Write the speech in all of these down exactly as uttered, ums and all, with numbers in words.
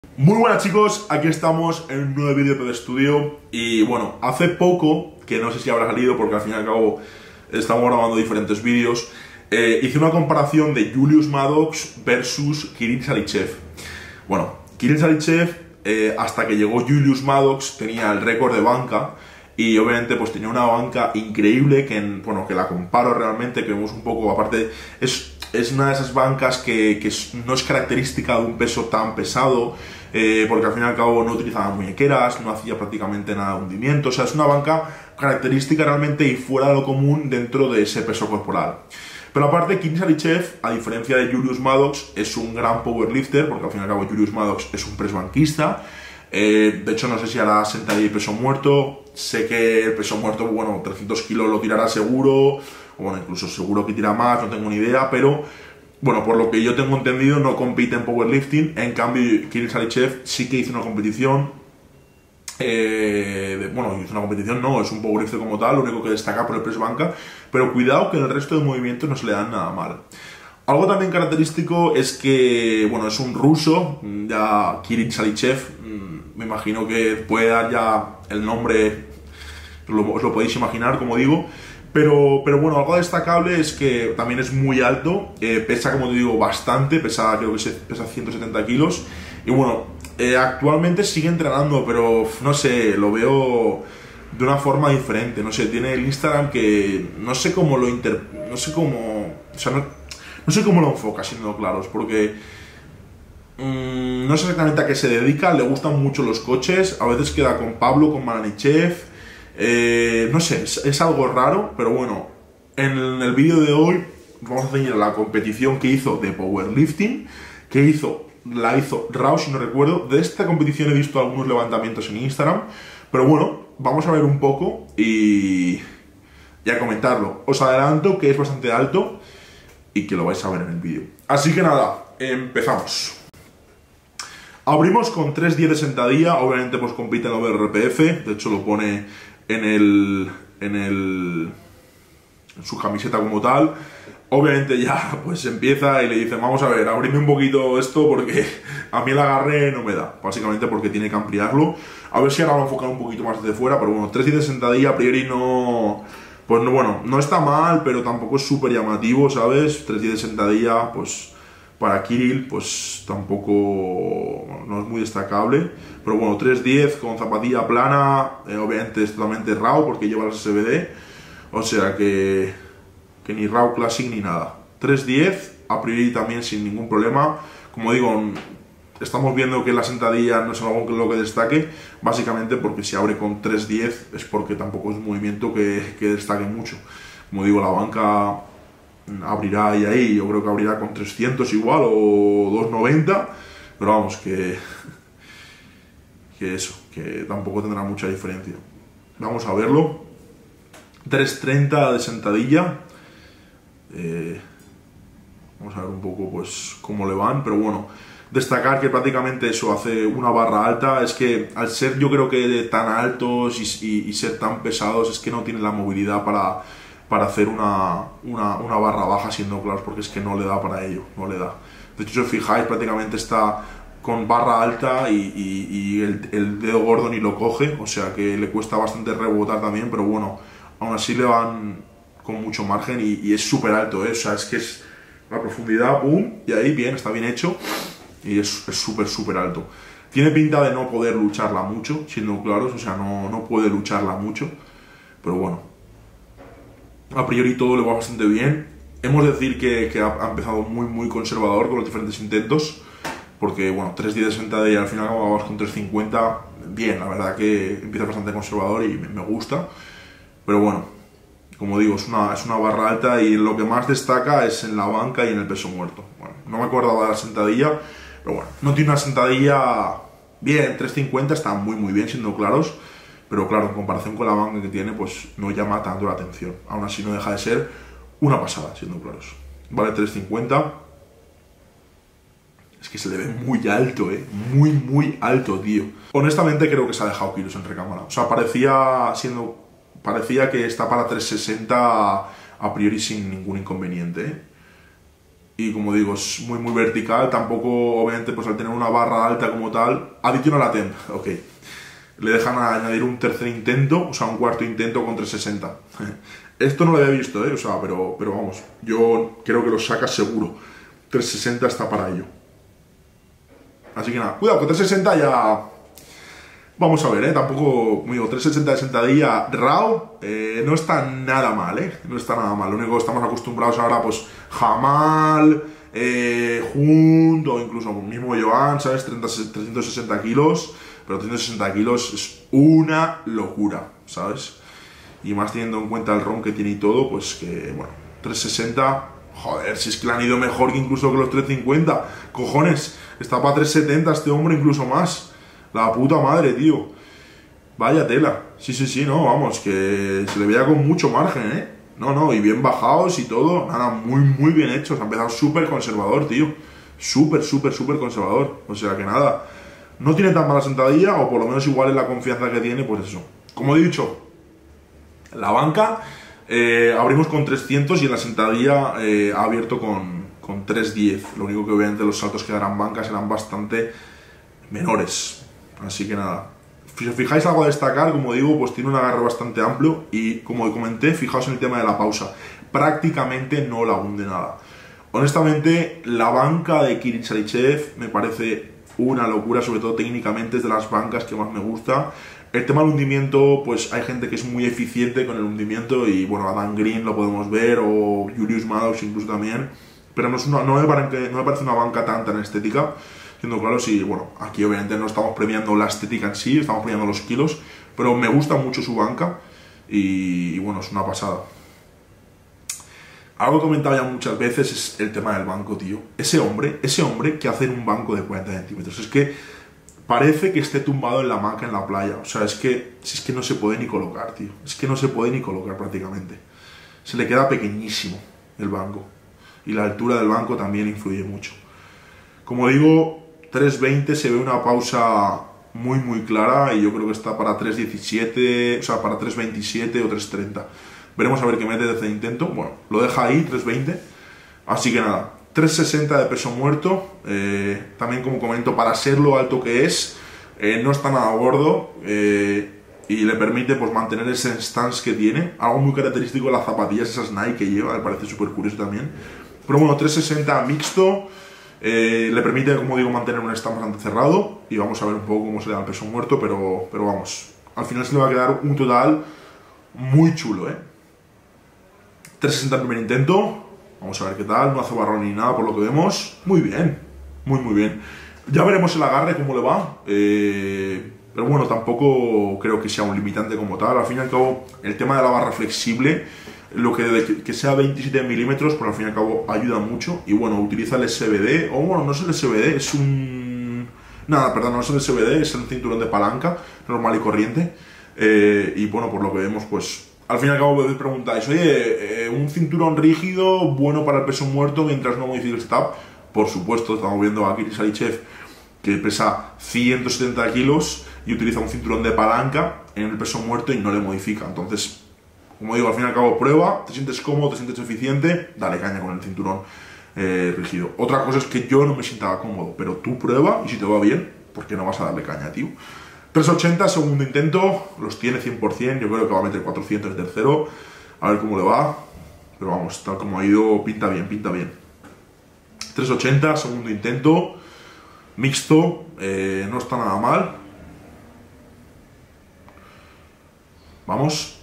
Muy buenas chicos, aquí estamos en un nuevo vídeo de estudio. Y bueno, hace poco, que no sé si habrá salido porque al fin y al cabo estamos grabando diferentes vídeos, eh, hice una comparación de Julius Maddox versus Kirill Salychev. Bueno, Kirill Salychev, eh, hasta que llegó Julius Maddox, tenía el récord de banca. Y obviamente pues tenía una banca increíble que, en, bueno, que la comparo realmente, que vemos un poco, aparte, es, es una de esas bancas que, que no es característica de un peso tan pesado, eh, porque al fin y al cabo no utilizaba muñequeras, no hacía prácticamente nada de hundimiento, o sea, es una banca característica realmente y fuera de lo común dentro de ese peso corporal. Pero aparte, Kirill Salychev, a diferencia de Julius Maddox, es un gran powerlifter, porque al fin y al cabo Julius Maddox es un press banquista. Eh, de hecho, no sé si hará sentadilla y peso muerto. Sé que el peso muerto, bueno, trescientos kilos lo tirará seguro, o bueno, incluso seguro que tira más, no tengo ni idea, pero bueno, por lo que yo tengo entendido, no compite en powerlifting. En cambio, Kirill Salychev sí que hizo una competición. Eh, de, bueno, hizo una competición, no, es un powerlifter como tal, lo único que destaca por el press banca, pero cuidado que en el resto de movimientos no se le dan nada mal. Algo también característico es que, bueno, es un ruso, ya Kirill Salychev, me imagino que puede dar ya el nombre, lo, os lo podéis imaginar, como digo, pero, pero bueno, algo destacable es que también es muy alto, eh, pesa, como te digo, bastante, pesa, creo que se, pesa ciento setenta kilos, y bueno, eh, actualmente sigue entrenando, pero no sé, lo veo de una forma diferente, no sé, tiene el Instagram que no sé cómo lo inter... no sé cómo... o sea, no, no sé cómo lo enfoca, siendo claros, porque mmm, no sé exactamente a qué se dedica, le gustan mucho los coches, a veces queda con Pablo, con Malanichev, eh, no sé, es, es algo raro, pero bueno, en el, el vídeo de hoy vamos a enseñar la competición que hizo de powerlifting, que hizo, la hizo Rao, si no recuerdo. De esta competición he visto algunos levantamientos en Instagram, pero bueno, vamos a ver un poco y, y a comentarlo. Os adelanto que es bastante alto y que lo vais a ver en el vídeo. Así que nada, empezamos. Abrimos con tres diez de sentadilla, obviamente pues compite en la W R P F, de hecho lo pone en el, en el, en su camiseta como tal. Obviamente ya pues empieza y le dice, vamos a ver, abrime un poquito esto porque a mí el agarre no me da, básicamente porque tiene que ampliarlo. A ver si ahora lo enfocan un poquito más desde fuera, pero bueno, tres diez de sentadilla a priori no... Pues no, bueno, no está mal, pero tampoco es súper llamativo, ¿sabes? tres diez de sentadilla, pues para Kirill, pues tampoco, bueno, no es muy destacable. Pero bueno, tres diez con zapatilla plana, eh, obviamente es totalmente raw porque lleva las S B D. O sea que, que ni raw classic ni nada. tres diez, a priori también sin ningún problema. Como digo, estamos viendo que la sentadilla no es algo que lo que destaque, básicamente porque si abre con tres diez es porque tampoco es un movimiento que, que destaque mucho. Como digo, la banca abrirá ahí, ahí, yo creo que abrirá con trescientos igual o dos noventa, pero vamos, que, que eso, que tampoco tendrá mucha diferencia. Vamos a verlo. tres treinta de sentadilla. Eh, vamos a ver un poco pues cómo le van, pero bueno, destacar que prácticamente eso hace una barra alta. Es que al ser yo creo que tan altos y, y, y ser tan pesados es que no tienen la movilidad para, para hacer una, una, una barra baja, siendo claros, porque es que no le da para ello, no le da. De hecho, si os fijáis, prácticamente está con barra alta y, y, y el, el dedo gordo ni lo coge, o sea que le cuesta bastante rebotar también, pero bueno, aún así le van con mucho margen y, y es súper alto, ¿eh? O sea, es que es la profundidad, boom, y ahí bien, está bien hecho. Y es súper, súper alto. Tiene pinta de no poder lucharla mucho, siendo claros, o sea, no, no puede lucharla mucho. Pero bueno, a priori todo le va bastante bien. Hemos de decir que, que ha, ha empezado muy, muy conservador con los diferentes intentos. Porque, bueno, tres diez de sentadilla y al final acabamos con tres cincuenta. Bien, la verdad que empieza bastante conservador y me, me gusta. Pero bueno, como digo, es una, es una barra alta y lo que más destaca es en la banca y en el peso muerto. Bueno, no me acuerdo de la sentadilla, pero bueno, no tiene una sentadilla bien, tres cincuenta está muy muy bien, siendo claros, pero claro, en comparación con la banca que tiene, pues no llama tanto la atención. Aún así no deja de ser una pasada, siendo claros. Vale, tres cincuenta. Es que se le ve muy alto, eh, muy muy alto, tío. Honestamente creo que se ha dejado kilos en recámara. O sea, parecía siendo... Parecía que está para tres sesenta a priori sin ningún inconveniente, ¿eh? y como digo, es muy muy vertical, tampoco obviamente pues al tener una barra alta como tal, adiciona la temp, ok. Le dejan añadir un tercer intento, o sea, un cuarto intento con trescientos sesenta. Esto no lo había visto, ¿eh? O sea, pero, pero vamos, yo creo que lo saca seguro. trescientos sesenta está para ello. Así que nada, cuidado, con trescientos sesenta ya... Vamos a ver, ¿eh? Tampoco, como digo, trescientos sesenta de sentadilla RAW eh, no está nada mal, ¿eh? No está nada mal. Lo único que estamos acostumbrados ahora, pues, Jamal, eh, Hunt o incluso mismo Joan, ¿sabes? trescientos sesenta kilos, pero trescientos sesenta kilos es una locura, ¿sabes? Y más teniendo en cuenta el ROM que tiene y todo, pues que, bueno, trescientos sesenta, joder, si es que le han ido mejor que incluso que los trescientos cincuenta, cojones, está para trescientos setenta este hombre, incluso más. La puta madre, tío. Vaya tela. Sí, sí, sí, no, vamos, que se le veía con mucho margen, ¿eh? No, no, y bien bajados y todo. Nada, muy, muy bien hechos. Ha empezado súper conservador, tío. Súper, súper, súper conservador. O sea que nada, no tiene tan mala sentadilla, o por lo menos igual es la confianza que tiene, pues eso. Como he dicho, la banca eh, abrimos con trescientos y en la sentadilla eh, ha abierto con, con trescientos diez. Lo único que obviamente los saltos que darán bancas serán bastante menores. Así que nada, si os fijáis algo a destacar, como digo, pues tiene un agarre bastante amplio y como comenté, fijaos en el tema de la pausa, prácticamente no la hunde nada. Honestamente, la banca de Kirill Sarychev me parece una locura, sobre todo técnicamente es de las bancas que más me gusta. El tema del hundimiento, pues hay gente que es muy eficiente con el hundimiento y bueno, Adam Green lo podemos ver o Julius Maddox incluso también, pero no, es una, no, me parece, no me parece una banca tan tan estética. Siendo claro, sí, bueno, aquí obviamente no estamos premiando la estética en sí, estamos premiando los kilos, pero me gusta mucho su banca y, y bueno, es una pasada. Algo que comentaba ya muchas veces es el tema del banco, tío. Ese hombre, ese hombre que hace un banco de cuarenta centímetros, es que parece que esté tumbado en la hamaca en la playa, o sea, es que, es que no se puede ni colocar, tío, es que no se puede ni colocar prácticamente. Se le queda pequeñísimo el banco y la altura del banco también influye mucho. Como digo, tres veinte se ve una pausa muy muy clara y yo creo que está para tres diecisiete, o sea, para tres veintisiete o tres treinta. Veremos a ver qué mete desde el intento. Bueno, lo deja ahí, tres veinte. Así que nada, tres sesenta de peso muerto. Eh, también como comento, para ser lo alto que es, eh, no está nada gordo eh, y le permite pues mantener ese stance que tiene. Algo muy característico de las zapatillas, esas Nike que lleva, me parece súper curioso también. Pero bueno, tres sesenta mixto. Eh, le permite, como digo, mantener un stance bastante cerrado y vamos a ver un poco cómo se le da el peso muerto, pero, pero vamos, al final se le va a quedar un total muy chulo, ¿eh? tres sesenta el primer intento, vamos a ver qué tal, no hace barrón ni nada por lo que vemos, muy bien, muy muy bien. Ya veremos el agarre cómo le va, eh, pero bueno, tampoco creo que sea un limitante como tal. Al fin y al cabo, el tema de la barra flexible, lo que, que sea veintisiete milímetros, pues al fin y al cabo ayuda mucho. Y bueno, utiliza el S B D, o bueno, no es el S B D, es un... Nada, perdón, no es el S B D, es el cinturón de palanca, normal y corriente. Eh, y bueno, por lo que vemos, pues al fin y al cabo me preguntáis, oye, eh, un cinturón rígido, bueno para el peso muerto mientras no modifique el setup. Por supuesto, estamos viendo a Kirill Sarychev, que pesa ciento setenta kilos y utiliza un cinturón de palanca en el peso muerto y no le modifica. Entonces, como digo, al fin y al cabo prueba, te sientes cómodo, te sientes eficiente, dale caña con el cinturón eh, rígido. Otra cosa es que yo no me sientaba cómodo, pero tú prueba y si te va bien, ¿por qué no vas a darle caña, tío? tres ochenta, segundo intento, los tiene cien por cien, yo creo que va a meter cuatrocientos el tercero, a ver cómo le va, pero vamos, tal como ha ido, pinta bien, pinta bien. tres ochenta, segundo intento, mixto, eh, no está nada mal. Vamos.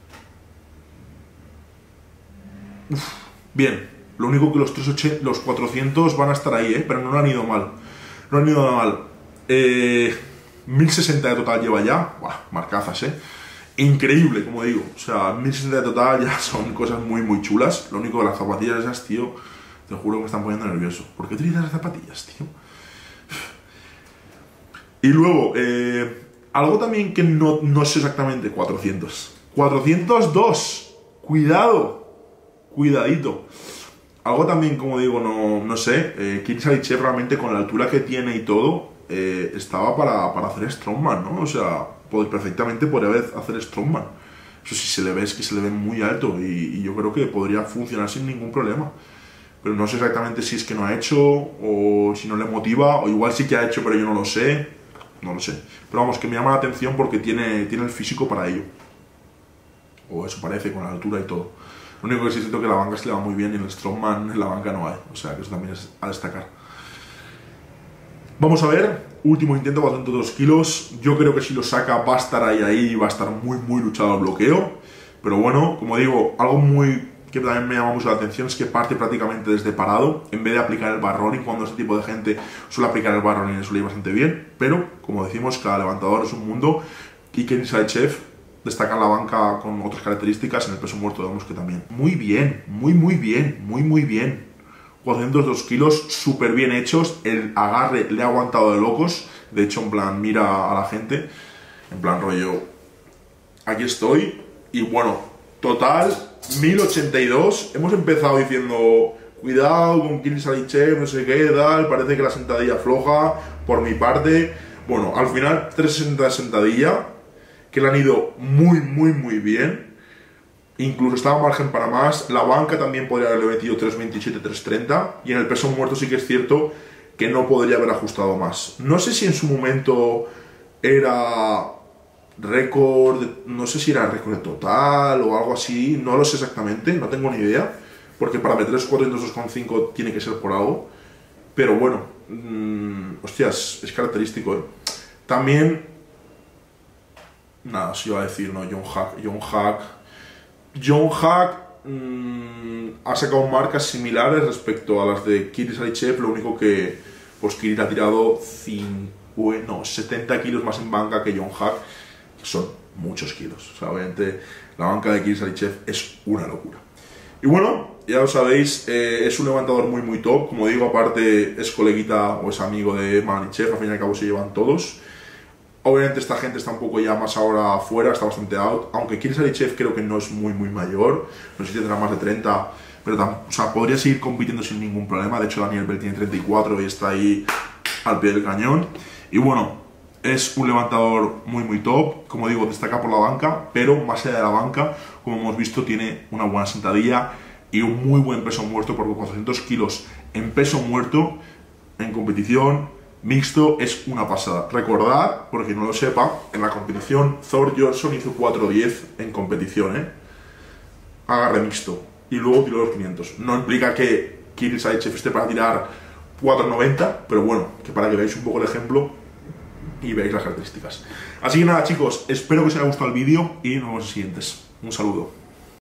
Uf, bien, lo único que los, trescientos ochenta, los cuatrocientos van a estar ahí, ¿eh? Pero no lo han ido mal, no han ido nada mal. Eh... mil sesenta de total lleva ya, buah, marcazas, eh. Increíble, como digo. O sea, mil sesenta de total ya son cosas muy, muy chulas. Lo único de las zapatillas esas, tío, te juro que me están poniendo nervioso. ¿Por qué utilizas las zapatillas, tío? Y luego, eh, algo también que no, no sé exactamente, cuatrocientos. cuatrocientos dos. Cuidado. Cuidadito. Algo también, como digo, no, no sé. Eh, Kirill Sarychev realmente con la altura que tiene y todo, Eh, estaba para, para hacer strongman, ¿no? O sea, pues perfectamente podría hacer strongman. Eso sí se le ve, es que se le ve muy alto y, y yo creo que podría funcionar sin ningún problema. pero no sé exactamente si es que no ha hecho, o si no le motiva, o igual sí que ha hecho, pero yo no lo sé, no lo sé. Pero vamos, que me llama la atención porque tiene, tiene el físico para ello. O eso parece, con la altura y todo. Lo único que sí siento que la banca se le va muy bien y en el Strongman en la banca no hay, o sea que eso también es a destacar. Vamos a ver, último intento, cuatrocientos dos kilos, yo creo que si lo saca va a estar ahí, ahí, va a estar muy, muy luchado al bloqueo, pero bueno, como digo, algo muy que también me llama mucho la atención es que parte prácticamente desde parado, en vez de aplicar el bar rolling, cuando este tipo de gente suele aplicar el bar rolling y suele ir bastante bien, pero, como decimos, cada levantador es un mundo, y Kenny Saitsev destaca en la banca con otras características, en el peso muerto vemos que también. Muy bien, muy, muy bien, muy, muy bien. cuatrocientos dos kilos, súper bien hechos, el agarre le ha aguantado de locos, de hecho en plan mira a la gente, en plan rollo, aquí estoy, y bueno, total, mil ochenta y dos, hemos empezado diciendo, cuidado con Kenny Saitsev, no sé qué, tal, parece que la sentadilla floja, por mi parte, bueno, al final trescientos sesenta de sentadilla, que le han ido muy, muy, muy bien. Incluso estaba margen para más. La banca también podría haberle metido tres veintisiete, tres treinta. Y en el peso muerto sí que es cierto que no podría haber ajustado más. No sé si en su momento era récord, no sé si era récord total o algo así. No lo sé exactamente, no tengo ni idea. Porque para meter los cuatrocientos dos coma cinco tiene que ser por algo. Pero bueno, mmm, hostias, es característico, ¿eh? También, nada, se iba a decir, no, John Hack, John Hack... John Hack mmm, ha sacado marcas similares respecto a las de Kenny Saitsev, lo único que pues Kirill ha tirado cincuenta, no, setenta kilos más en banca que John Hack, que son muchos kilos. O sea, obviamente la banca de Kenny Saitsev es una locura. Y bueno, ya lo sabéis, eh, es un levantador muy muy top, como digo, aparte es coleguita o es amigo de Makhachev, al fin y al cabo se llevan todos. Obviamente esta gente está un poco ya más ahora afuera, está bastante out, aunque Kenny Saitsev creo que no es muy muy mayor, no sé si tendrá más de treinta, pero o sea, podría seguir compitiendo sin ningún problema. De hecho Daniel Bell tiene treinta y cuatro y está ahí al pie del cañón. Y bueno, es un levantador muy muy top, como digo, destaca por la banca, pero más allá de la banca, como hemos visto, tiene una buena sentadilla y un muy buen peso muerto, porque cuatrocientos kilos en peso muerto, en competición mixto, es una pasada. Recordad, por quien no lo sepa, en la competición Thor Johnson hizo cuatro diez en competición, ¿eh? Agarre mixto. Y luego tiró los quinientos. No implica que Kenny Saitsev esté para tirar cuatro noventa, pero bueno, que para que veáis un poco el ejemplo y veáis las características. Así que nada, chicos, espero que os haya gustado el vídeo y nos vemos en los siguientes. Un saludo.